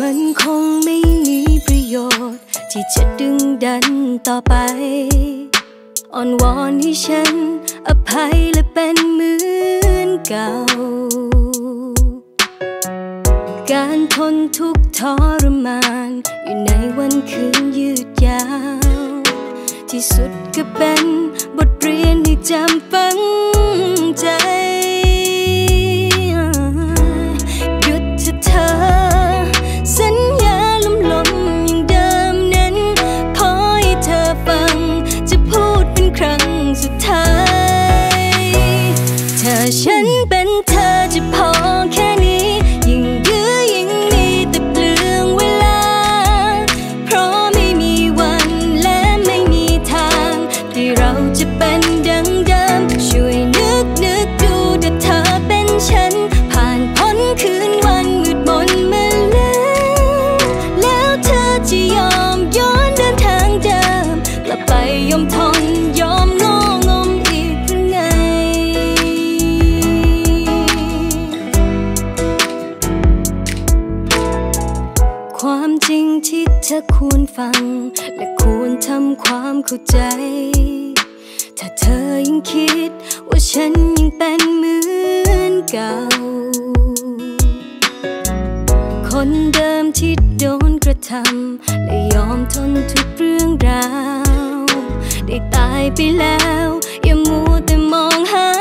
มันคงไม่มีประโยชน์ที่จะดึงดันต่อไปอ้อนวอนให้ฉันอภัยและเป็นเหมือนเก่าการทนทุกข์ทรมานอยู่ในวันคืนยืดยาวที่สุดก็เป็นบทเรียนให้จำฝังใจหยุดเถอะเธอสัญญาลมๆอย่างเดิมนั้นขอให้เธอฟังจะพูดเป็นครั้งสุดท้ายถ้าฉันเป็นเธอจะพอแค่นี้ยิ่งยื้อยิ่งมีแต่เปลืองเวลาเพราะไม่มีวันและไม่มีทางที่เราจะเป็นดังเดิมช่วยนึกดูถ้าเธอเป็นฉันผ่านพ้นคืนวันมืดมนมาแล้วเธอจะยอมย้อนเดินทางเดิมกลับไปยอมทนยอมงองมอีกหรือไงความจริงที่เธอควรฟังและควรทำความเข้าใจถ้าเธอยังคิดว่าฉันยังเป็นเหมือนเก่าคนเดิมที่โดนกระทำและยอมทนทุกเรื่องราวได้ตายไปแล้วอย่ามัวแต่มองหา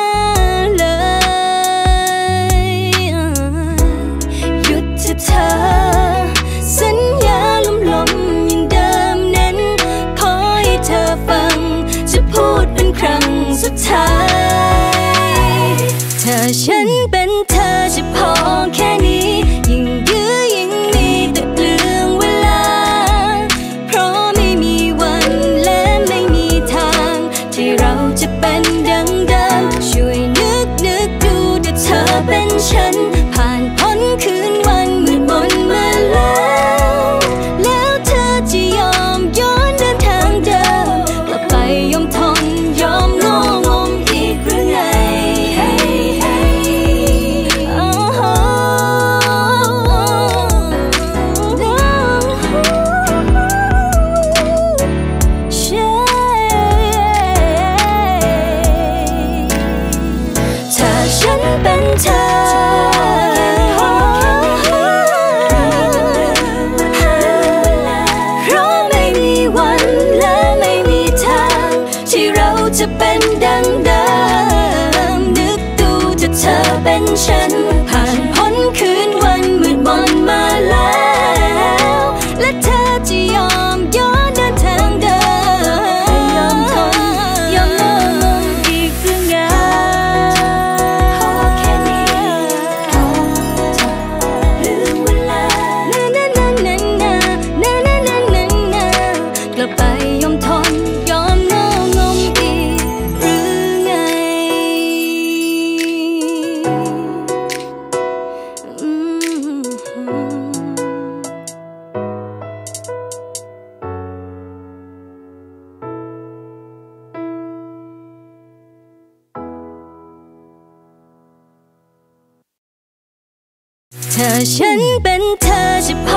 เลยหยุดเถอะเธอสัญญาลมๆอย่างเดิมนั้นขอให้เธอฟังจะพูดเป็นครั้งสุดท้ายถ้าฉันเป็นเธอจะพอแค่นี้ยิ่งยื้อยิ่งมีแต่เปลืองเวลาเพราะไม่มีวันและไม่มีทางที่เราจะเป็นดังเดิมช่วยนึกดูถ้าเธอเป็นฉันผ่านพ้นคืนวันมืดมนมาแล้วเธอจะยอมย้อนเดินทางเดิมกลับไปยอมทนยอมงองมอีกหรือไงถ้าฉันเป็นเธอจะเป็นดังเดิมนึกดูถ้าเธอเป็นฉันผ่านพ้นคืนวันมืดมนมาแล้วและเธอจะยอมย้อนเดินทางเดิมยอมทนยอมงงอีกหรือไงพอแค่นี้ลืมเวลากลับไปยอมทนยอมถ้าฉันเป็นเธอจะพ